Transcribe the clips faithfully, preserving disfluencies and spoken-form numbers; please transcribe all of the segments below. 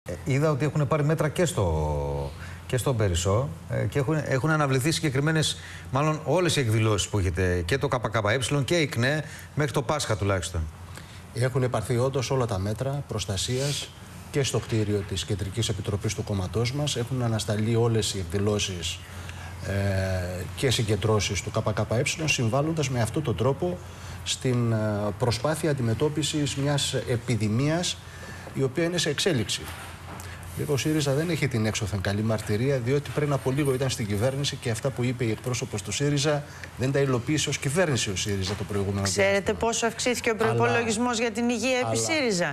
Είδα ότι έχουν πάρει μέτρα και στο, και στον Περισσό και έχουν, έχουν αναβληθεί συγκεκριμένες, μάλλον όλες οι εκδηλώσεις που έχετε, και το ΚΚΕ και η ΚΝΕ, μέχρι το Πάσχα τουλάχιστον. Έχουν πάρθει όντως όλα τα μέτρα προστασίας και στο κτίριο της Κεντρικής Επιτροπής του κόμματός μας. Έχουν ανασταλεί όλες οι εκδηλώσεις ε, και συγκεντρώσεις του ΚΚΕ, συμβάλλοντας με αυτόν τον τρόπο στην προσπάθεια αντιμετώπισης μιας επιδημίας η οποία είναι σε εξέλιξη. Βέβαια, ο ΣΥΡΙΖΑ δεν έχει την έξωθεν καλή μαρτυρία, διότι πριν από λίγο ήταν στην κυβέρνηση και αυτά που είπε η εκπρόσωπος του ΣΥΡΙΖΑ δεν τα υλοποίησε ως κυβέρνηση ο ΣΥΡΙΖΑ το προηγούμενο διάστημα. Ξέρετε πόσο αυξήθηκε ο προϋπολογισμός για την υγεία επί ΣΥΡΙΖΑ?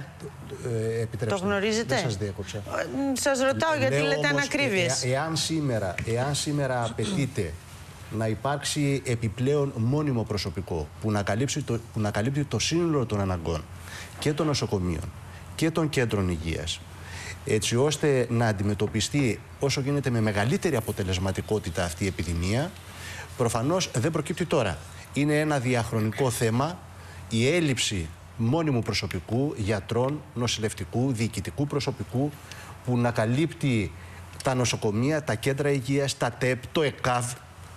Ε, το γνωρίζετε? Δεν σας διέκοψα. Σας ρωτάω γιατί Λέω λέτε όμως, ανακρίβειες. Ε, εάν, σήμερα, εάν σήμερα απαιτείται να υπάρξει επιπλέον μόνιμο προσωπικό που να, καλύψει το, που να καλύπτει το σύνολο των αναγκών και των νοσοκομείων και των κέντρων υγείας, έτσι ώστε να αντιμετωπιστεί όσο γίνεται με μεγαλύτερη αποτελεσματικότητα αυτή η επιδημία, προφανώς δεν προκύπτει τώρα. Είναι ένα διαχρονικό θέμα η έλλειψη μόνιμου προσωπικού, γιατρών, νοσηλευτικού, διοικητικού προσωπικού που να καλύπτει τα νοσοκομεία, τα κέντρα υγείας, τα ΤΕΠ, το ΕΚΑΒ.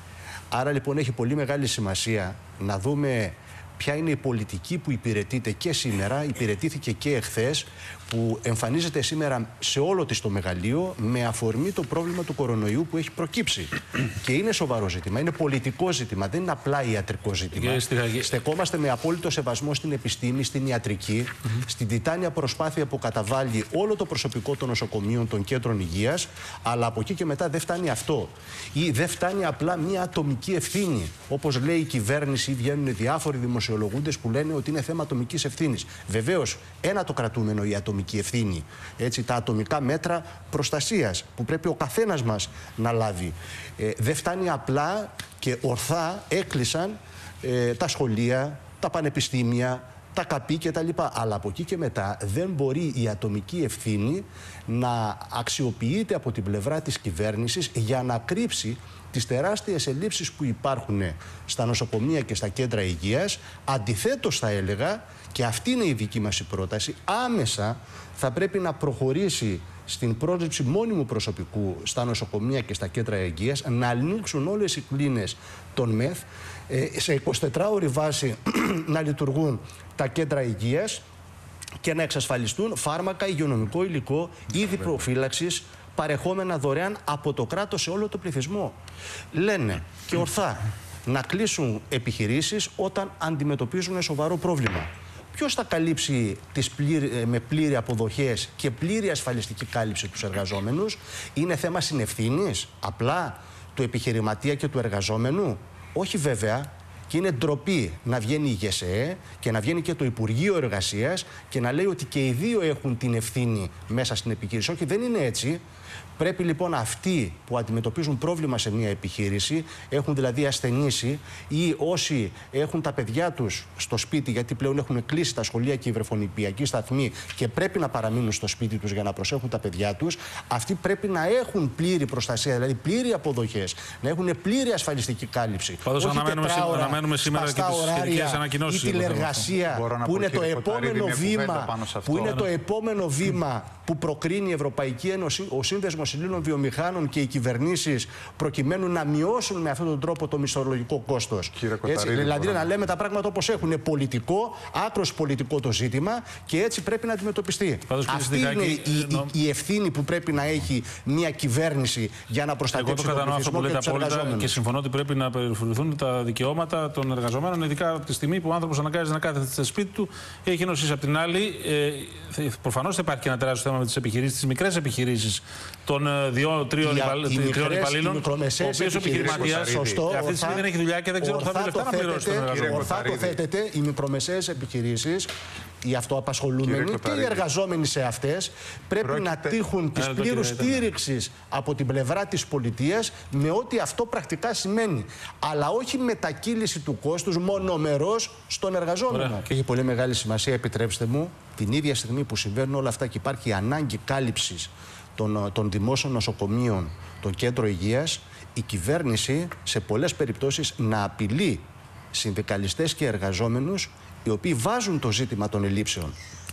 Άρα λοιπόν έχει πολύ μεγάλη σημασία να δούμε ποια είναι η πολιτική που υπηρετείται και σήμερα, υπηρετήθηκε και εχθές, που εμφανίζεται σήμερα σε όλο της το μεγαλείο με αφορμή το πρόβλημα του κορονοϊού που έχει προκύψει. Και είναι σοβαρό ζήτημα, είναι πολιτικό ζήτημα, δεν είναι απλά ιατρικό ζήτημα. Στεκόμαστε με απόλυτο σεβασμό στην επιστήμη, στην ιατρική, mm-hmm. στην τιτάνια προσπάθεια που καταβάλει όλο το προσωπικό των νοσοκομείων, των κέντρων υγείας, αλλά από εκεί και μετά δεν φτάνει αυτό. Ή δεν φτάνει απλά μια ατομική ευθύνη. Όπως λέει η κυβέρνηση, βγαίνουν διάφοροι δημοσιολογούντες που λένε ότι είναι θέμα ατομικής ευθύνης. Βεβαίως, ένα το κρατούμενο η ατομική ευθύνη. Έτσι, τα ατομικά μέτρα προστασίας που πρέπει ο καθένας μας να λάβει. Ε, δεν φτάνει απλά και ορθά έκλεισαν ε, τα σχολεία, τα πανεπιστήμια, τα ΚΑΠΗ κτλ. Αλλά από εκεί και μετά δεν μπορεί η ατομική ευθύνη να αξιοποιείται από την πλευρά της κυβέρνησης για να κρύψει τις τεράστιες ελλείψεις που υπάρχουν στα νοσοκομεία και στα κέντρα υγείας. Αντιθέτως θα έλεγα, και αυτή είναι η δική μας η πρόταση, άμεσα θα πρέπει να προχωρήσει στην πρόσληψη μόνιμου προσωπικού στα νοσοκομεία και στα κέντρα υγείας, να ανοίξουν όλες οι κλίνες των ΜΕΘ, σε εικοσιτετράωρη βάση να λειτουργούν τα κέντρα υγείας και να εξασφαλιστούν φάρμακα, υγειονομικό υλικό, είδη προφύλαξης, παρεχόμενα δωρεάν από το κράτος σε όλο το πληθυσμό. Λένε και ορθά να κλείσουν επιχειρήσεις όταν αντιμετωπίζουν σοβαρό πρόβλημα. Ποιος θα καλύψει τις πλήρη, με πλήρη αποδοχές και πλήρη ασφαλιστική κάλυψη τους εργαζόμενους? Είναι θέμα συνευθύνης απλά του επιχειρηματία και του εργαζόμενου? Όχι βέβαια. Και είναι ντροπή να βγαίνει η ΓΕΣΕΕ και να βγαίνει και το Υπουργείο Εργασίας και να λέει ότι και οι δύο έχουν την ευθύνη μέσα στην επιχείρηση. Όχι, δεν είναι έτσι. Πρέπει λοιπόν αυτοί που αντιμετωπίζουν πρόβλημα σε μια επιχείρηση, έχουν δηλαδή ασθενήσει, ή όσοι έχουν τα παιδιά τους στο σπίτι, γιατί πλέον έχουν κλείσει τα σχολεία και οι βρεφονιπιακοί σταθμοί και πρέπει να παραμείνουν στο σπίτι τους για να προσέχουν τα παιδιά τους, αυτοί πρέπει να έχουν πλήρη προστασία, δηλαδή πλήρη αποδοχές, να έχουν πλήρη ασφαλιστική κάλυψη. Πάντως αναμένουμε, αναμένουμε σήμερα και τις σχετικές ανακοινώσεις. Η τηλεργασία που είναι το επόμενο βήμα, που είναι το επόμενο βήμα που προκρίνει η Ευρωπαϊκή Ένωση, ο Σύνδεσμος Ελλήνων Βιομηχάνων και οι κυβερνήσεις, προκειμένου να μειώσουν με αυτόν τον τρόπο το μισθολογικό κόστος. Έτσι, δηλαδή να λέμε τα πράγματα όπως έχουν. Είναι πολιτικό, άκρος πολιτικό το ζήτημα και έτσι πρέπει να αντιμετωπιστεί. Πάντως, αυτή είναι η, η, η ευθύνη που πρέπει να έχει μια κυβέρνηση για να προστατεύσει τον πληθυσμό και τους εργαζόμενους. Και συμφωνώ ότι πρέπει να περιφερθούν τα δικαιώματα των εργαζομένων, ειδικά από τη στιγμή που ο άνθρωπος αναγκάζεται να κάθεται στο σπίτι του, έχει νοσήσει. Απ' την άλλη, ε, προφανώς θα υπάρχει και ένα τεράστιο θέμα με τις επιχειρήσεις, τις μικρές επιχειρήσεις των δύο, τριών υπαλλήλων, ο οποίος ο επιχειρηματίας αυτή τη στιγμή δεν έχει δουλειά και δεν ξέρω πού θα βρει λεφτά να πληρώσει τον εργαζόμενο. Ορθά το θέτεται, οι μικρομεσαίες επιχειρήσεις, οι αυτοαπασχολούμενοι και οι εργαζόμενοι σε αυτές πρέπει Πρόκειται... να τύχουν της πλήρους στήριξης από την πλευρά της πολιτείας με ό,τι αυτό πρακτικά σημαίνει. Αλλά όχι μετακύληση του κόστους μονομερός στον εργαζόμενο. Ωραία. Και έχει πολύ μεγάλη σημασία, επιτρέψτε μου, την ίδια στιγμή που συμβαίνουν όλα αυτά και υπάρχει ανάγκη κάλυψης των, των δημόσιων νοσοκομείων, των κέντρων υγείας, η κυβέρνηση σε πολλές περιπτώσεις να απειλεί συνδικαλιστές και εργαζόμενους οι οποίοι βάζουν το ζήτημα των ελλείψεων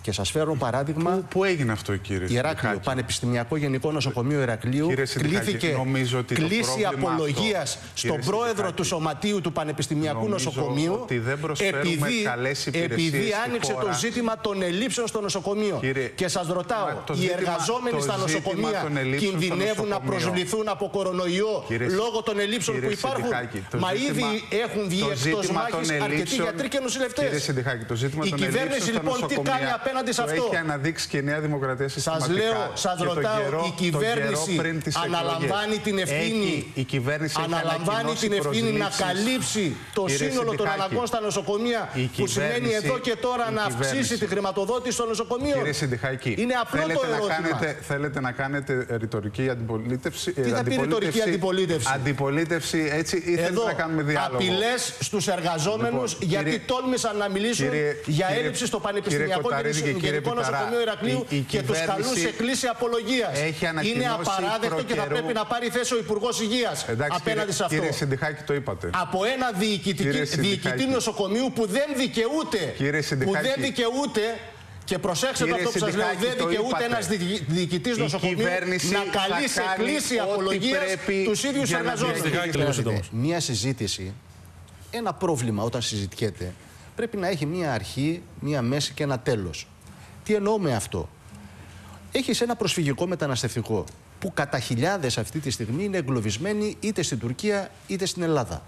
Και σας φέρω παράδειγμα. Πού, πού έγινε αυτό, κύριε Ηράκλειο, Πανεπιστημιακό Γενικό Νοσοκομείο Ηρακλείου. Κλήθηκε κλήση απολογίας στον πρόεδρο του Σωματείου του Πανεπιστημιακού Νοσοκομείου, επειδή, επειδή άνοιξε το ζήτημα των ελλείψεων στο νοσοκομείο. Κύριε, και σας ρωτάω, οι εργαζόμενοι στα νοσοκομεία κινδυνεύουν να προσβληθούν από κορονοϊό κύριε, λόγω των ελλείψεων που υπάρχουν? Μα ήδη έχουν βγει εκτός μάχης αρκετοί γιατροί και νοσηλευτές. Η κυβέρνηση λοιπόν τι κάνει απέναντι σε αυτό? Έχει αναδείξει και η Νέα Δημοκρατία συστηματικά. Σας λέω, σας ρωτάω, η κυβέρνηση αναλαμβάνει την ευθύνη, η κυβέρνηση αναλαμβάνει την ευθύνη να καλύψει το κύριε σύνολο των αναγκών στα νοσοκομεία, που σημαίνει εδώ και τώρα να αυξήσει τη χρηματοδότηση των νοσοκομείων? Κύριε Συντιχάκη, είναι απλό το ερώτημα. Να κάνετε, θέλετε να κάνετε ρητορική αντιπολίτευση? Τι θα πει ρητορική αντιπολίτευση? Αντιπολίτευση, έτσι, ή θέλετε να κάνουμε διάλογο? Απειλές στους εργαζόμενους, λοιπόν, γιατί κύριε, τόλμησαν να μιλήσουν κύριε, για κύριε, έλλειψη στο Πανεπιστημιακό και Γενικό Νοσοκομείο Ηρακλείου η, η και τους καλούν σε κλήση απολογίας. Είναι απαράδεκτο και θα πρέπει να πάρει θέση ο Υπουργός Υγείας απέναντι σε αυτό. Κύριε Συντιχάκη, το είπατε. Από ένα διοικητή νοσοκομείου που δεν δικαιούται, που δεν δικαιούται. Και προσέξτε το αυτό που σας λέω, δεν δικαιούται ένας διοικητής νοσοκομείου να καλεί σε κλήση απολογίας τους ίδιους εργαζόμενους. Μία συζήτηση, ένα πρόβλημα όταν συζητιέται, πρέπει να έχει μία αρχή, μία μέση και ένα τέλος. Τι εννοώ με αυτό? Έχεις ένα προσφυγικό μεταναστευτικό που κατά χιλιάδες αυτή τη στιγμή είναι εγκλωβισμένοι είτε στην Τουρκία είτε στην Ελλάδα.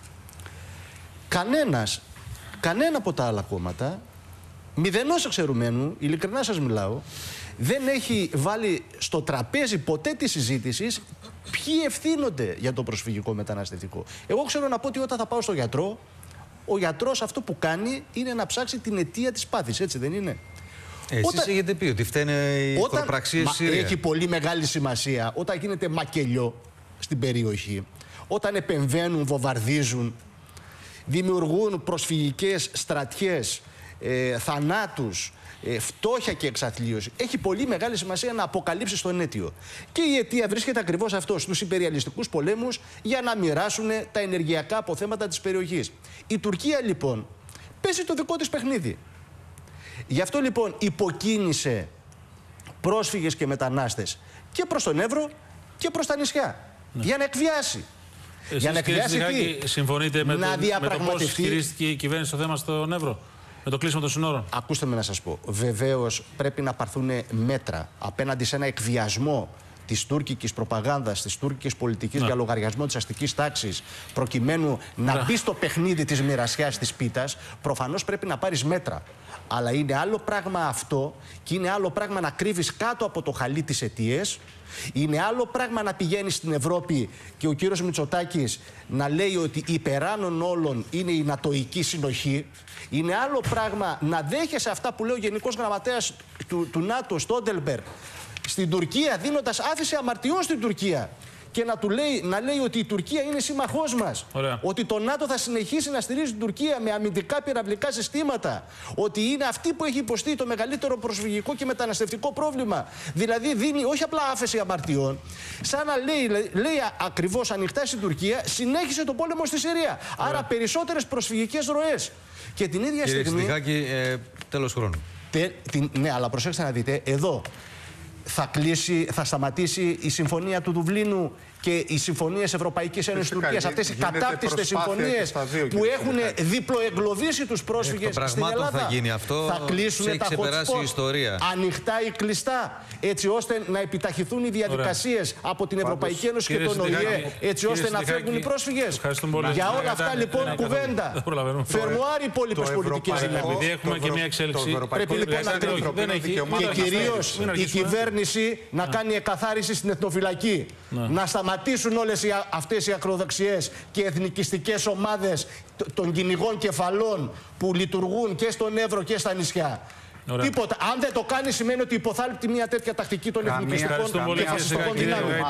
Κανένας, κανένα από τα άλλα κόμματα, μηδενός εξαιρουμένου, ειλικρινά σας μιλάω, δεν έχει βάλει στο τραπέζι ποτέ τη συζήτηση ποιοι ευθύνονται για το προσφυγικό μεταναστευτικό. Εγώ ξέρω να πω ότι όταν θα πάω στο γιατρό, ο γιατρός αυτό που κάνει είναι να ψάξει την αιτία της πάθης, έτσι δεν είναι? Εσείς όταν... έχετε πει ότι φταίνε οι εχθροπραξίες στη Συρία. Έχει πολύ μεγάλη σημασία όταν γίνεται μακελιό στην περιοχή, όταν επεμβαίνουν, βομβαρδίζουν, δημιουργούν προσφυγικές στρατιές, ε, θανάτους, ε, φτώχεια και εξαθλίωση. Έχει πολύ μεγάλη σημασία να αποκαλύψει τον αίτιο. Και η αιτία βρίσκεται ακριβώς αυτό, στους υπεριαλιστικούς πολέμους για να μοιράσουν τα ενεργειακά αποθέματα της περιοχής. Η Τουρκία λοιπόν παίζει το δικό της παιχνίδι. Γι' αυτό λοιπόν υποκίνησε πρόσφυγες και μετανάστες και προς τον Εύρο και προς τα νησιά. Ναι. Για να εκβιάσει. Εσείς, για να εκβιάσει τι? Συμφωνείτε με, να το, με το πώς χειρίστηκε η κυβέρνηση το θέμα στον Εύρο? Με το κλείσιμο των συνόρων. Ακούστε με να σας πω. Βεβαίως πρέπει να πάρθουν μέτρα απέναντι σε ένα εκβιασμό της τουρκικής προπαγάνδας, της τουρκικής πολιτικής ναι. για λογαριασμό της αστικής τάξης, προκειμένου ναι. να μπει στο παιχνίδι της μοιρασιάς της πίτας, προφανώς πρέπει να πάρεις μέτρα. Αλλά είναι άλλο πράγμα αυτό και είναι άλλο πράγμα να κρύβεις κάτω από το χαλί τις αιτίες. Είναι άλλο πράγμα να πηγαίνει στην Ευρώπη και ο κύριος Μητσοτάκης να λέει ότι υπεράνων όλων είναι η νατοϊκή συνοχή. Είναι άλλο πράγμα να δέχεσαι αυτά που λέει ο Γενικός Γραμματέας του, του ΝΑΤΟ, Στόντελμπεργκ, στην Τουρκία, δίνοντας άφηση αμαρτιών στην Τουρκία. Και να, του λέει, να λέει ότι η Τουρκία είναι σύμμαχός μας. Ωραία. Ότι το ΝΑΤΟ θα συνεχίσει να στηρίζει την Τουρκία με αμυντικά πυραυλικά συστήματα. Ότι είναι αυτή που έχει υποστεί το μεγαλύτερο προσφυγικό και μεταναστευτικό πρόβλημα. Δηλαδή δίνει όχι απλά άφεση αμαρτιών, σαν να λέει, λέει ακριβώς ανοιχτά στην Τουρκία, συνέχισε το πόλεμο στη Συρία. Ωραία. Άρα περισσότερες προσφυγικές ροές. Και την ίδια Κύριε στιγμή. Κύριε Συντιχάκη, ε, τέλος χρόνου. Τε, την, ναι, αλλά προσέξτε να δείτε, εδώ θα κλείσει, θα σταματήσει η συμφωνία του Δουβλίνου και οι συμφωνίες Ευρωπαϊκής Ένωσης Τουρκίας, αυτές οι κατάπτυστες συμφωνίες που έχουν διπλοεγκλωβίσει τους πρόσφυγες στην Ελλάδα. Θα γίνει αυτό, θα κλείσουν τα hot spot ανοιχτά ή κλειστά, έτσι ώστε να επιταχυθούν οι διαδικασίες από την Ευρωπαϊκή Ένωση και τον ΟΗΕ, έτσι ώστε να φεύγουν οι πρόσφυγες. Για όλα αυτά λοιπόν κουβέντα. Φερμουάρ οι υπόλοιπες πολιτικές δυνάμεις. Επειδή έχουμε και μια εξέλιξη. Πρέπει λοιπόν να και κυρίως η κυβέρνηση να κάνει εκαθάριση στην εθνοφυλακή. Να σταματήσουν όλες οι, αυτές οι ακροδεξιές και εθνικιστικές ομάδες των κυνηγών κεφαλών που λειτουργούν και στον Εύρο και στα νησιά. Ωραία. Τίποτα. Αν δεν το κάνει σημαίνει ότι υποθάλπτει μια τέτοια τακτική των εθνικιστικών και φασιστικών δυνάμεων.